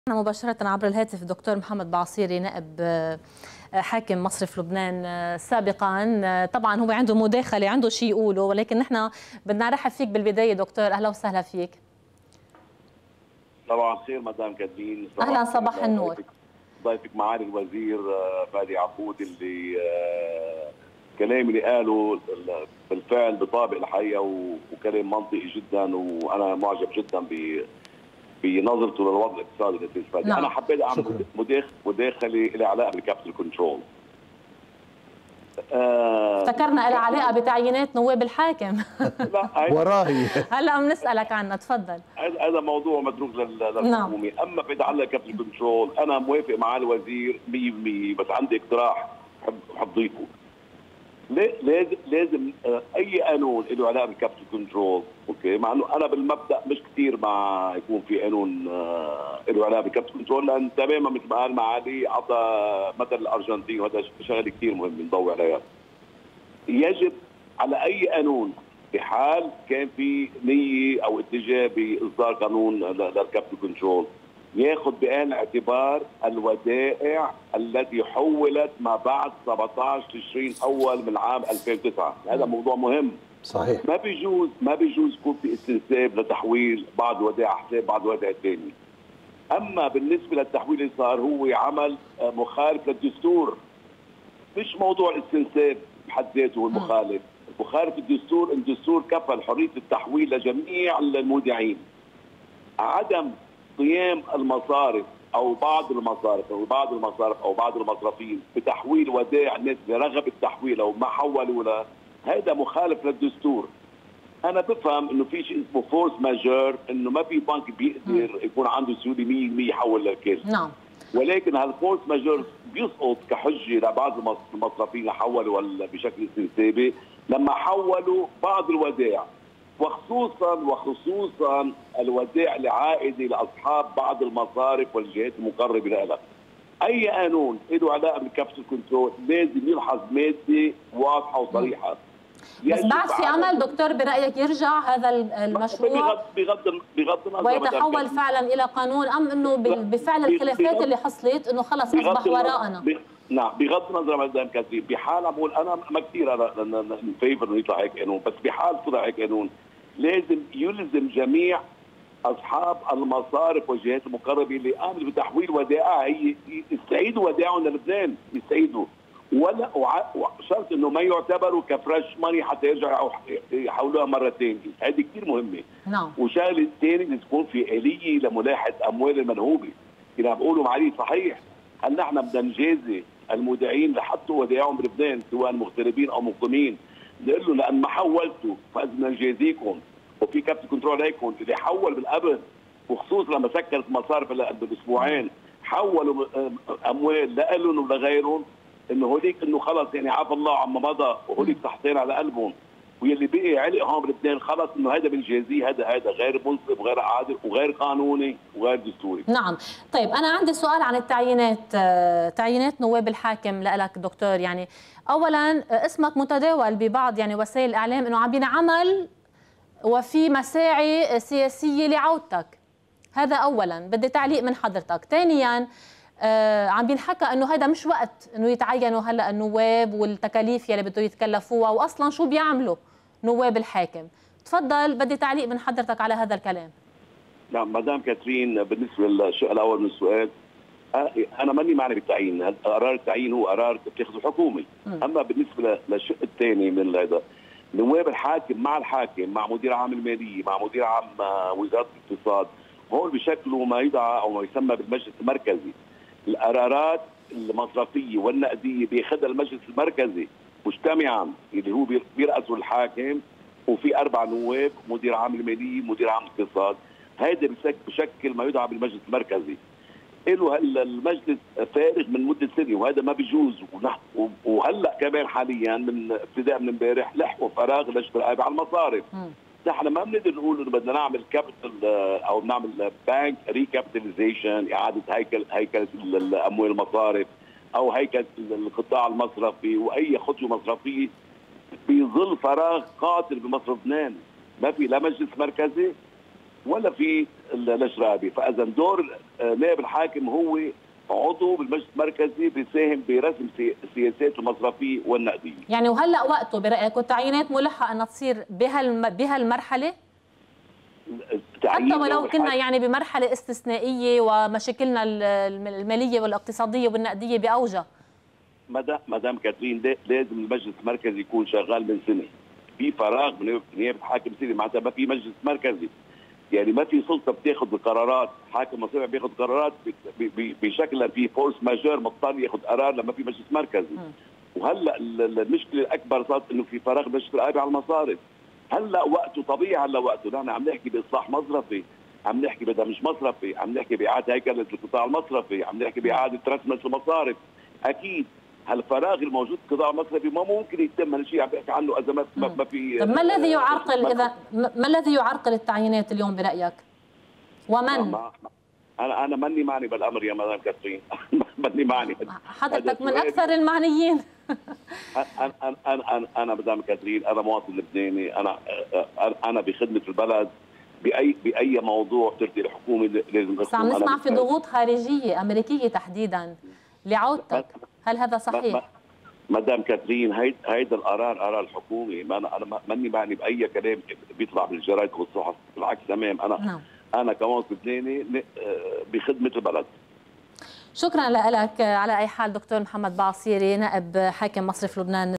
مباشرة عبر الهاتف الدكتور محمد بعصيري نائب حاكم مصرف لبنان سابقا. طبعا هو عنده مداخلة، عنده شيء يقوله، ولكن نحن بدنا نرحب فيك بالبداية دكتور. أهلا وسهلا فيك. صباح الخير مدام كاترين. أهلا، صباح النور. ضيفك معالي الوزير فادي عبود، اللي كلام اللي قاله بالفعل بطابق الحقيقة وكلام منطقي جدا، وأنا معجب جدا بنظرته للوضع الاقتصادي للسيد فادي. نعم. أنا حبيت أعمل مداخلة لها علاقة بالكابيتال كنترول. افتكرنا لها علاقة بتعيينات نواب الحاكم. لا وراهي هلا بنسألك عنها، تفضل. هذا موضوع متروك للحكومة. نعم. أما بيتعلق كابيتال كنترول أنا موافق مع الوزير 100%، بس عندي اقتراح بحب ضيفه. لازم اي قانون له علاقه بالكابيتال كنترول، اوكي، مع انه انا بالمبدا مش كثير مع يكون في قانون له علاقه بالكابيتال كنترول، لان تماما مثل ما قال معالي عطى مثل الارجنتين، وهذا شغله كثير مهم نضوي عليها. يجب على اي قانون بحال كان في نيه او اتجاه باصدار قانون للكابيتال كنترول ياخذ بعين الاعتبار الودائع التي حولت ما بعد 17 تشرين اول من عام 2009. هذا موضوع مهم. صحيح. ما بيجوز يكون في استنساب لتحويل بعض الودائع حساب بعض الودائع الثانيه. اما بالنسبه للتحويل اللي صار هو عمل مخالف للدستور، مش موضوع الاستنساب بحد ذاته والمخالف. مخالف الدستور، الدستور كفل حريه التحويل لجميع المودعين. عدم قيام المصارف او بعض المصارف او بعض المصرفين بتحويل ودائع الناس برغب التحويل او ما حولوا له، هذا مخالف للدستور. انا بفهم انه في شيء اسمه فورس ماجور، انه ما في بنك بيقدر يكون عنده سيوله 100% يحول للكل. نعم. ولكن هالفورس ماجور بيسقط كحجه لبعض المصرفين اللي حولوا بشكل استنسابي لما حولوا بعض الودائع، وخصوصا الودائع العائده لاصحاب بعض المصارف والجهات المقربه لها. اي قانون له علاقه بالكابيتال كنترول لازم يلحظ ماده واضحه وصريحه. بس بعد في امل دكتور برايك يرجع هذا المشروع بغض النظر ويتحول فعلا الى قانون، ام انه بفعل الخلافات اللي حصلت انه خلص اصبح وراءنا؟ نعم، بغض النظر مدام كاترين، بحال بقول انا ما كثير فيفر انه يطلع هيك قانون، بس بحال طلع هيك قانون لازم يلزم جميع اصحاب المصارف والجهات المقربه اللي قاموا بتحويل ودائع يستعيدوا ودائعهم للبنان، يستعيدوا، ولا شرط انه ما يعتبروا كفريش ماني حتى يرجعوا يحولوها مره ثانيه. هذه كثير مهمه. نعم. وشغله الثانيه تكون في اليه لملاحظه اموال المنهوبه. اللي عم بقولوا معالي صحيح، هل نحن بدنا نجازي المودعين اللي حطوا ودائعهم بلبنان سواء مغتربين او مقيمين، نقول له لان ما حولتوا فبدنا نجازيكم وفي كابيتال كنترول عليكم. اللي حول بالقبل وخصوصا لما سكرت مصارف بالاسبوعين حولوا اموال لهم ولغيرهم، انه هوليك انه خلص يعني عفى الله عما مضى وهوليك تحطين على قلبهم، واللي بقي علق هون بلبنان خلص انه هذا بنجازيه، هذا غير منصف وغير عادل وغير قانوني وغير دستوري. نعم. طيب انا عندي سؤال عن التعيينات، تعيينات نواب الحاكم لك دكتور. يعني اولا اسمك متداول ببعض يعني وسائل الاعلام انه عم بينعمل وفي مساعي سياسيه لعودتك، هذا اولا بدي تعليق من حضرتك. ثانيا عم بينحكى انه هذا مش وقت انه يتعينوا هلا النواب والتكاليف يلي بده يتكلفوها، واصلا شو بيعملوا نواب الحاكم. تفضل، بدي تعليق من حضرتك على هذا الكلام. نعم مدام كاترين، بالنسبه للشق الاول من السؤال، انا ماني معني بالتعيين، قرار التعيين هو قرار بتاخذه الحكومه. اما بالنسبه للشق الثاني من هذا، نواب الحاكم مع الحاكم مع مدير عام الماليه مع مدير عام وزاره الاقتصاد، هول بشكلوا ما يدعى او ما يسمى بالمجلس المركزي. القرارات المصرفيه والنقديه بياخذها المجلس المركزي مجتمعا اللي هو بيرأسه الحاكم، وفي 4 نواب، مدير عام الماليه مدير عام الاقتصاد. هذا بشكل ما يدعى بالمجلس المركزي. له المجلس فارغ من مده سنه، وهذا ما بيجوز. وهلا كمان حاليا من ابتداء من امبارح لحقوا فراغ لاشتراء على المصارف. نحن ما بنقدر نقول انه بدنا نعمل كابيتال او بنعمل بانك ريكابيتاليزيشن، اعاده هيكله الاموال المصارف او هيكله القطاع المصرفي، واي خطوه مصرفيه بيظل فراغ قاتل بمصرف لبنان. ما في لا مجلس مركزي ولا في الشرابي. فاذا دور نائب الحاكم هو عضو بالمجلس المركزي بيساهم برسم السياسات المصرفيه والنقديه. يعني وهلا وقته برايك والتعيينات ملحق انها تصير بهالمرحله؟ حتى ولو كنا يعني بمرحله استثنائيه ومشاكلنا الماليه والاقتصاديه والنقديه باوجه. مدام كاترين، لازم المجلس المركزي يكون شغال من سنه. في فراغ من نيابه الحاكم السياسي، معناتها ما في مجلس مركزي، يعني ما في سلطه بتاخذ القرارات. حاكم مصرفي بياخذ قرارات بشكل في فورس ماجور، مضطر ياخذ قرار لما في مجلس مركزي. وهلا المشكله الاكبر صارت انه في فراغ مجلس الرقابه على المصارف. هلا وقته طبيعي، هلا وقته. نحن عم نحكي باصلاح مصرفي، عم نحكي بدمج مصرفي، عم نحكي باعاده هيكله القطاع المصرفي، عم نحكي باعاده رسمه المصارف. اكيد هالفراغ الموجود في القطاع المصرفي ما ممكن يتم هالشيء عم بحكي عنه ازمات ما في. طب ما الذي يعرقل ما الذي يعرقل التعيينات اليوم برايك؟ ومن؟ انا ماني معني بالامر يا مدام كاترين. ماني معني. حضرتك من اكثر المعنيين. انا مدام كاترين، انا مواطن لبناني، انا بخدمه البلد. باي موضوع ترتي الحكومه لازم. بس عم نسمع في ضغوط خارجيه امريكيه تحديدا لعودتك، هل هذا صحيح؟ مدام كاترين، هيدا القرار الحكومي. انا ماني معني باي كلام بيطلع بالجرايد والصحف، بالعكس تمام. انا كمواطن لبناني بخدمه البلد. شكرا لك. على اي حال دكتور محمد بعصيري، نائب حاكم مصرف لبنان.